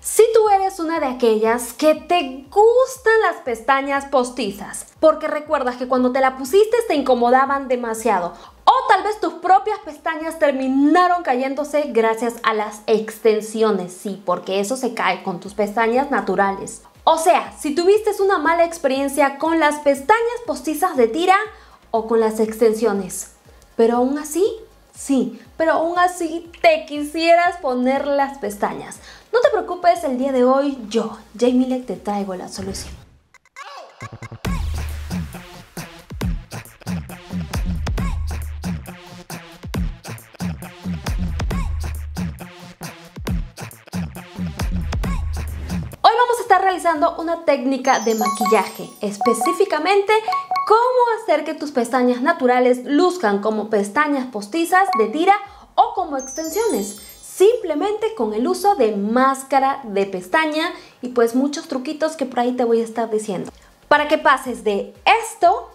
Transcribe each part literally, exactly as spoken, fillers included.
Si tú eres una de aquellas que te gustan las pestañas postizas, porque recuerdas que cuando te la pusiste te incomodaban demasiado, o tal vez tus propias pestañas terminaron cayéndose gracias a las extensiones, sí, porque eso se cae con tus pestañas naturales. O sea, si tuviste una mala experiencia con las pestañas postizas de tira o con las extensiones, pero aún así, sí, pero aún así te quisieras poner las pestañas. No te preocupes, el día de hoy yo, Jaymilek, te traigo la solución. Hoy vamos a estar realizando una técnica de maquillaje, específicamente cómo hacer que tus pestañas naturales luzcan como pestañas postizas de tira o como extensiones, simplemente con el uso de máscara de pestaña y pues muchos truquitos que por ahí te voy a estar diciendo, para que pases de esto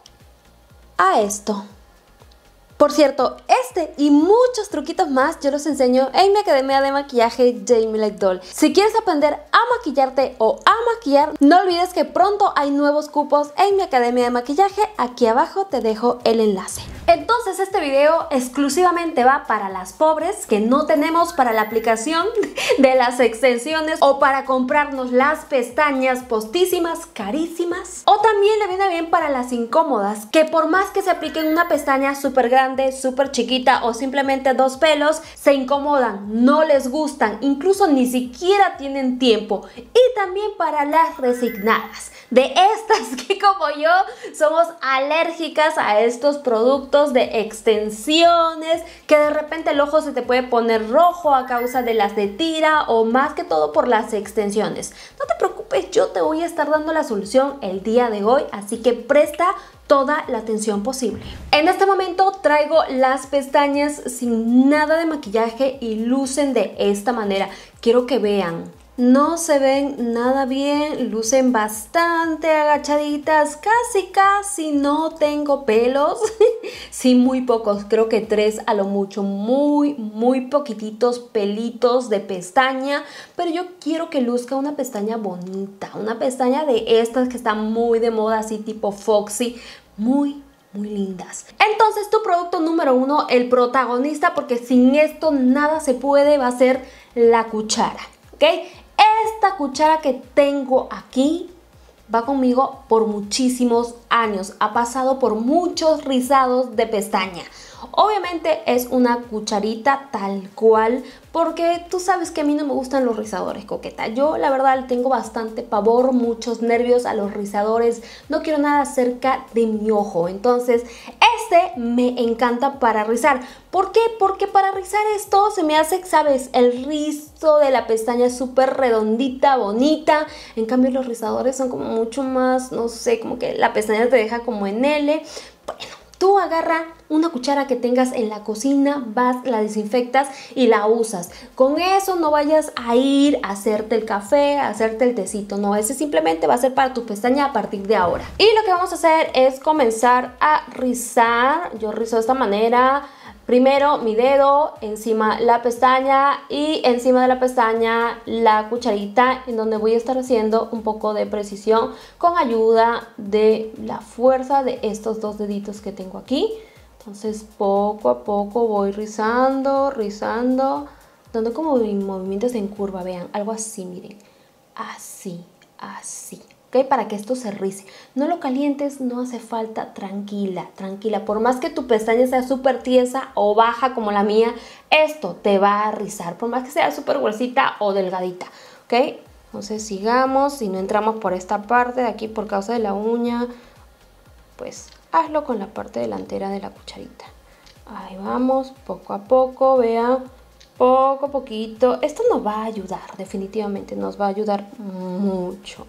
a esto. Por cierto, este y muchos truquitos más yo los enseño en mi academia de maquillaje Jaymilek Doll. Si quieres aprender a maquillarte o a maquillar, no olvides que pronto hay nuevos cupos en mi academia de maquillaje. Aquí abajo te dejo el enlace. Entonces este video exclusivamente va para las pobres que no tenemos para la aplicación de las extensiones o para comprarnos las pestañas postísimas carísimas. O también le viene bien para las incómodas, que por más que se apliquen una pestaña súper grande, súper chiquita o simplemente dos pelos, se incomodan, no les gustan, incluso ni siquiera tienen tiempo. Y también para las resignadas, de estas que como yo somos alérgicas a estos productos de extensiones, que de repente el ojo se te puede poner rojo a causa de las de tira o más que todo por las extensiones. No te preocupes, yo te voy a estar dando la solución el día de hoy, así que presta toda la atención posible. En este momento traigo las pestañas sin nada de maquillaje y lucen de esta manera. Quiero que vean. No se ven nada bien, lucen bastante agachaditas, casi casi no tengo pelos, sí, muy pocos, creo que tres a lo mucho, muy muy poquititos pelitos de pestaña, pero yo quiero que luzca una pestaña bonita, una pestaña de estas que están muy de moda, así tipo Foxy, muy muy lindas. Entonces tu producto número uno, el protagonista, porque sin esto nada se puede, va a ser la cuchara, ¿ok? Esta cuchara que tengo aquí va conmigo por muchísimos años. Ha pasado por muchos rizados de pestaña. Obviamente es una cucharita tal cual, porque tú sabes que a mí no me gustan los rizadores, coqueta. Yo la verdad le tengo bastante pavor, muchos nervios a los rizadores. No quiero nada cerca de mi ojo. Entonces este me encanta para rizar. ¿Por qué? Porque para rizar esto se me hace, ¿sabes? El rizo de la pestaña súper redondita, bonita. En cambio los rizadores son como mucho más, no sé, como que la pestaña te deja como en L. Bueno, tú agarra una cuchara que tengas en la cocina, vas, la desinfectas y la usas. Con eso no vayas a ir a hacerte el café, a hacerte el tecito. No, ese simplemente va a ser para tu pestaña a partir de ahora. Y lo que vamos a hacer es comenzar a rizar. Yo rizo de esta manera. Primero mi dedo, encima la pestaña y encima de la pestaña la cucharita, en donde voy a estar haciendo un poco de precisión con ayuda de la fuerza de estos dos deditos que tengo aquí. Entonces poco a poco voy rizando, rizando, dando como movimientos en curva, vean, algo así, miren, así, así. ¿Ok? Para que esto se rice. No lo calientes, no hace falta, tranquila, tranquila. Por más que tu pestaña sea súper tiesa o baja como la mía, esto te va a rizar. Por más que sea súper gruesita o delgadita. ¿Ok? Entonces sigamos. Si no entramos por esta parte de aquí por causa de la uña, pues hazlo con la parte delantera de la cucharita. Ahí vamos, poco a poco, vean. Poco a poquito. Esto nos va a ayudar, definitivamente. Nos va a ayudar mucho.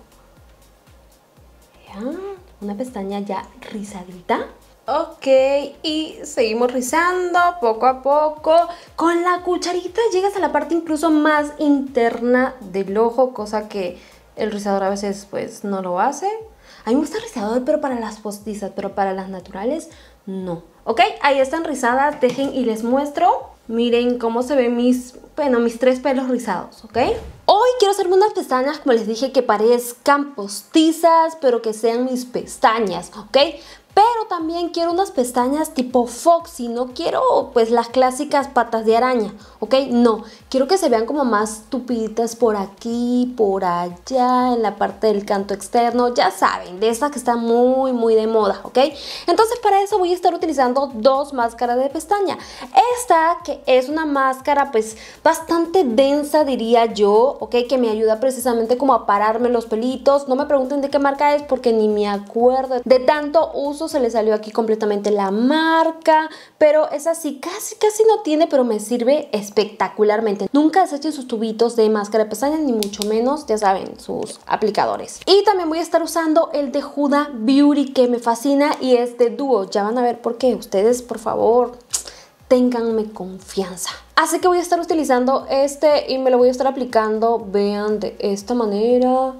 Una pestaña ya rizadita. Ok, y seguimos rizando poco a poco. Con la cucharita llegas a la parte incluso más interna del ojo, cosa que el rizador a veces pues no lo hace. A mí me gusta el rizador, pero para las postizas, pero para las naturales no. Ok, ahí están rizadas, dejen y les muestro. Miren cómo se ven mis, bueno, mis tres pelos rizados, ¿ok? Hoy quiero hacerme unas pestañas, como les dije, que parezcan postizas, pero que sean mis pestañas, ¿ok? Pero también quiero unas pestañas tipo Foxy, no quiero pues las clásicas patas de araña, ¿ok? No, quiero que se vean como más tupiditas por aquí, por allá, en la parte del canto externo, ya saben, de estas que están muy muy de moda, ¿ok? Entonces para eso voy a estar utilizando dos máscaras de pestaña. Esta que es una máscara pues bastante densa diría yo, ¿ok? Que me ayuda precisamente como a pararme los pelitos. No me pregunten de qué marca es porque ni me acuerdo, de tanto uso se le salió aquí completamente la marca, pero es así, casi casi no tiene, pero me sirve espectacularmente. Nunca desechen sus tubitos de máscara de pestañas, ni mucho menos, ya saben, sus aplicadores. Y también voy a estar usando el de Huda Beauty, que me fascina y es de dúo. Ya van a ver por qué. Ustedes, por favor, ténganme confianza. Así que voy a estar utilizando este y me lo voy a estar aplicando, vean, de esta manera,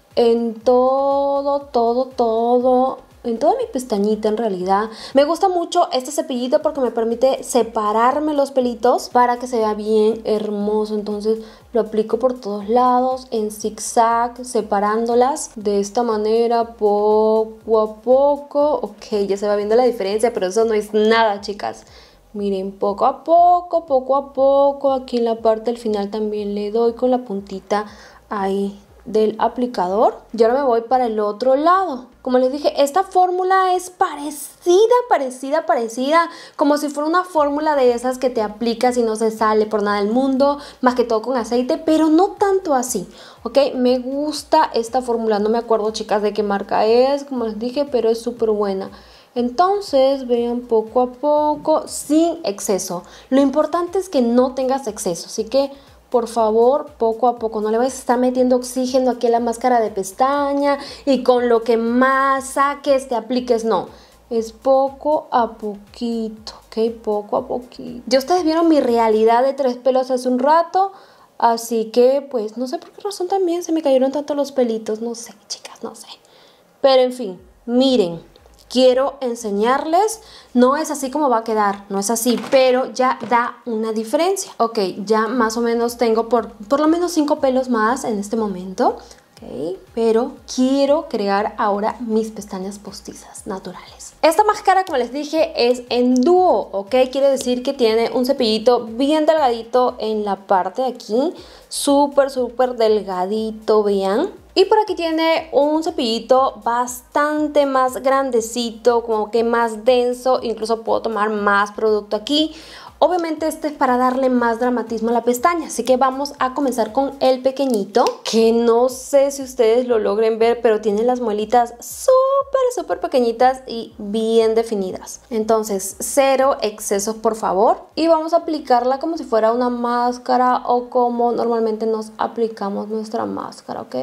en todo, todo, todo, en toda mi pestañita en realidad. Me gusta mucho este cepillito porque me permite separarme los pelitos para que se vea bien hermoso. Entonces lo aplico por todos lados en zigzag, separándolas de esta manera poco a poco. Ok, ya se va viendo la diferencia, pero eso no es nada, chicas. Miren, poco a poco, poco a poco. Aquí en la parte del final también le doy con la puntita ahí del aplicador. Y ahora me voy para el otro lado. Como les dije, esta fórmula es parecida, parecida, parecida, como si fuera una fórmula de esas que te aplicas y no se sale por nada del mundo, más que todo con aceite, pero no tanto así, ¿ok? Me gusta esta fórmula, no me acuerdo, chicas, de qué marca es, como les dije, pero es súper buena. Entonces, vean, poco a poco, sin exceso. Lo importante es que no tengas exceso, así que por favor, poco a poco, no le vayas a estar metiendo oxígeno aquí a la máscara de pestaña y con lo que más saques te apliques, no. Es poco a poquito, ¿ok? Poco a poquito. Ya ustedes vieron mi realidad de tres pelos hace un rato, así que pues no sé por qué razón también se me cayeron tanto los pelitos, no sé, chicas, no sé. Pero en fin, miren. Quiero enseñarles, no es así como va a quedar, no es así, pero ya da una diferencia. Ok, ya más o menos tengo por, por lo menos cinco pelos más en este momento. Ok, pero quiero crear ahora mis pestañas postizas naturales. Esta máscara, como les dije, es en dúo, ok, quiere decir que tiene un cepillito bien delgadito en la parte de aquí, súper, súper delgadito, vean. Y por aquí tiene un cepillito bastante más grandecito, como que más denso, incluso puedo tomar más producto aquí. Obviamente este es para darle más dramatismo a la pestaña, así que vamos a comenzar con el pequeñito, que no sé si ustedes lo logren ver, pero tiene las muelitas súper, súper pequeñitas y bien definidas. Entonces, cero excesos, por favor. Y vamos a aplicarla como si fuera una máscara o como normalmente nos aplicamos nuestra máscara, ¿ok?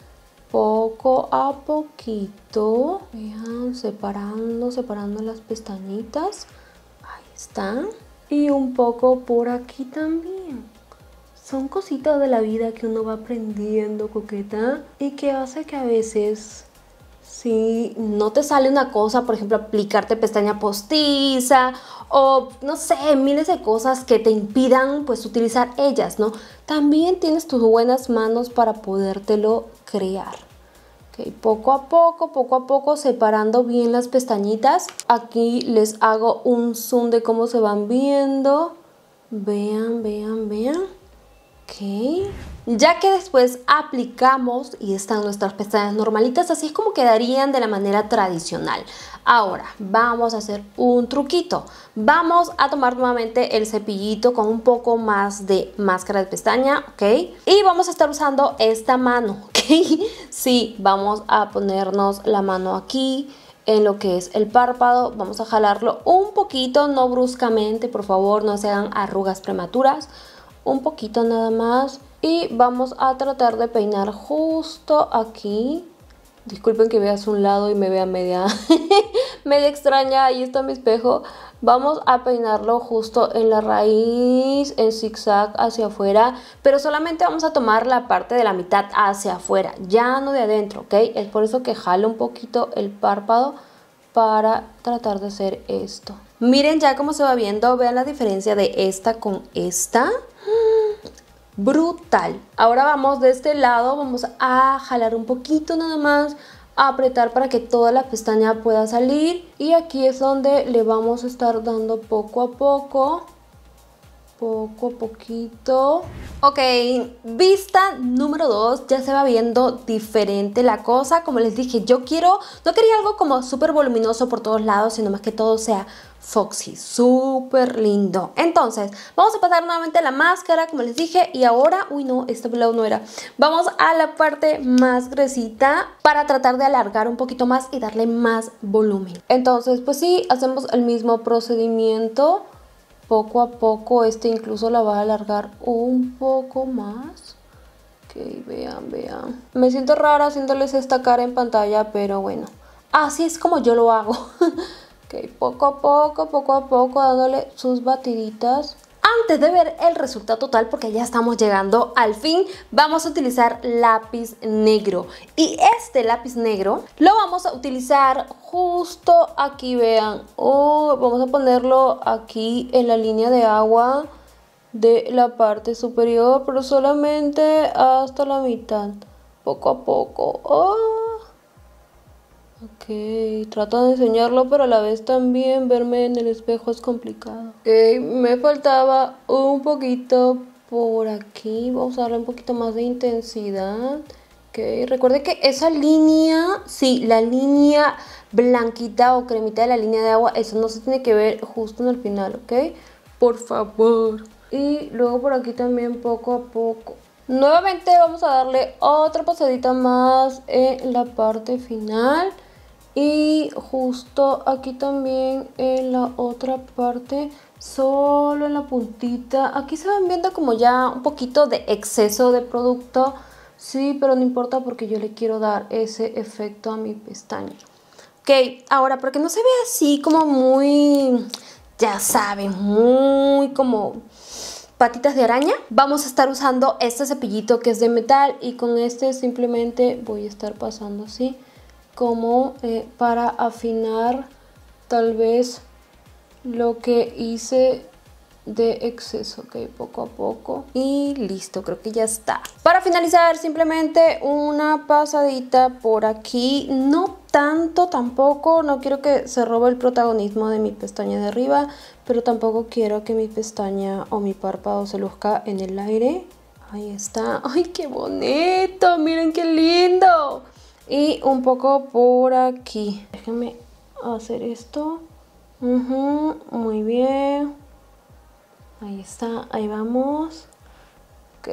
Poco a poquito, vean, separando, separando las pestañitas, ahí están, y un poco por aquí también. Son cositas de la vida que uno va aprendiendo, coqueta, y que hace que a veces, si no te sale una cosa, por ejemplo, aplicarte pestaña postiza, o no sé, miles de cosas que te impidan pues utilizar ellas, ¿no? También tienes tus buenas manos para podértelo crear. Okay, poco a poco, poco a poco, separando bien las pestañitas. Aquí les hago un zoom de cómo se van viendo. Vean, vean, vean. Ok. Ya que después aplicamos y están nuestras pestañas normalitas, así es como quedarían de la manera tradicional. Ahora vamos a hacer un truquito. Vamos a tomar nuevamente el cepillito con un poco más de máscara de pestaña, ¿ok? Y vamos a estar usando esta mano, ¿ok? Sí, vamos a ponernos la mano aquí en lo que es el párpado. Vamos a jalarlo un poquito, no bruscamente, por favor, no se hagan arrugas prematuras. Un poquito nada más. Y vamos a tratar de peinar justo aquí. Disculpen que veas un lado y me vea media, media extraña. Ahí está mi espejo. Vamos a peinarlo justo en la raíz, en zigzag hacia afuera. Pero solamente vamos a tomar la parte de la mitad hacia afuera, ya no de adentro, ¿ok? Es por eso que jalo un poquito el párpado para tratar de hacer esto. Miren ya cómo se va viendo, vean la diferencia de esta con esta. Brutal. Ahora vamos de este lado, vamos a jalar un poquito nada más, a apretar para que toda la pestaña pueda salir. Y aquí es donde le vamos a estar dando poco a poco. Poco a poquito. Ok, vista número dos, ya se va viendo diferente la cosa. Como les dije, yo quiero, no quería algo como súper voluminoso por todos lados, sino más que todo sea foxy, súper lindo. Entonces, vamos a pasar nuevamente la máscara, como les dije, y ahora, uy no, este lado no era. Vamos a la parte más gruesita para tratar de alargar un poquito más y darle más volumen. Entonces, pues sí, hacemos el mismo procedimiento. Poco a poco, este incluso la va a alargar un poco más. Ok, vean, vean. Me siento rara haciéndoles esta cara en pantalla, pero bueno. Así es como yo lo hago. Ok, poco a poco, poco a poco, dándole sus batiditas. Antes de ver el resultado total, porque ya estamos llegando al fin, vamos a utilizar lápiz negro. Y este lápiz negro lo vamos a utilizar justo aquí, vean. Oh, vamos a ponerlo aquí en la línea de agua de la parte superior, pero solamente hasta la mitad. Poco a poco. Oh. Ok, trato de enseñarlo, pero a la vez también verme en el espejo es complicado. Ok, me faltaba un poquito por aquí. Vamos a darle un poquito más de intensidad. Ok, recuerde que esa línea, sí, la línea blanquita o cremita de la línea de agua, eso no se tiene que ver justo en el final, ¿ok? Por favor. Y luego por aquí también poco a poco. Nuevamente vamos a darle otra pasadita más en la parte final. Y justo aquí también en la otra parte, solo en la puntita. Aquí se van viendo como ya un poquito de exceso de producto. Sí, pero no importa porque yo le quiero dar ese efecto a mi pestaña. Ok, ahora para que no se vea así como muy, ya saben, muy como patitas de araña, vamos a estar usando este cepillito que es de metal. Y con este simplemente voy a estar pasando así, como eh, para afinar tal vez lo que hice de exceso. Ok, poco a poco y listo, creo que ya está. Para finalizar, simplemente una pasadita por aquí, no tanto tampoco, no quiero que se robe el protagonismo de mi pestaña de arriba, pero tampoco quiero que mi pestaña o mi párpado se luzca en el aire. Ahí está. ¡Ay, qué bonito! ¡Miren qué lindo! Y un poco por aquí. Déjenme hacer esto. Uh-huh, muy bien. Ahí está, ahí vamos. Ok.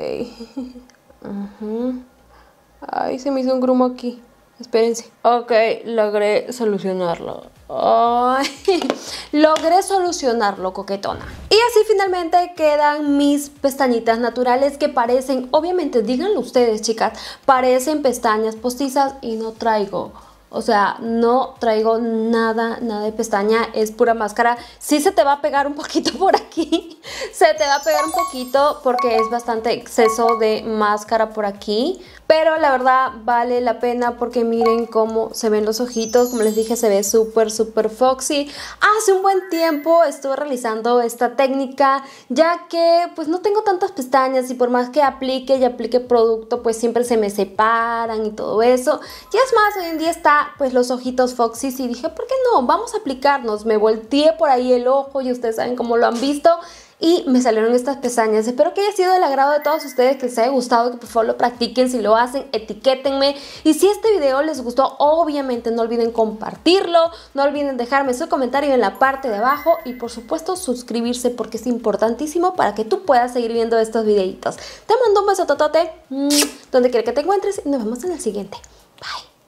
Uh-huh. Ay, se me hizo un grumo aquí. Espérense. Ok, logré solucionarlo. Ay, logré solucionarlo, coquetona. Y así finalmente quedan mis pestañitas naturales que parecen, obviamente, díganlo ustedes, chicas, parecen pestañas postizas y no traigo. O sea, no traigo nada, nada de pestaña, es pura máscara. Sí se te va a pegar un poquito por aquí, se te va a pegar un poquito porque es bastante exceso de máscara por aquí. Pero la verdad vale la pena porque miren cómo se ven los ojitos. Como les dije, se ve súper, súper foxy. Hace un buen tiempo estuve realizando esta técnica, ya que pues no tengo tantas pestañas y por más que aplique y aplique producto, pues siempre se me separan y todo eso. Y es más, hoy en día está pues los ojitos foxy y dije, ¿por qué no? Vamos a aplicarnos. Me volteé por ahí el ojo y ustedes saben cómo lo han visto. Y me salieron estas pestañas. Espero que haya sido del agrado de todos ustedes, que les haya gustado, que por favor lo practiquen. Si lo hacen, etiquétenme. Y si este video les gustó, obviamente no olviden compartirlo. No olviden dejarme su comentario en la parte de abajo. Y por supuesto suscribirse porque es importantísimo para que tú puedas seguir viendo estos videitos. Te mando un beso totote, donde quiera que te encuentres. Y nos vemos en el siguiente. Bye.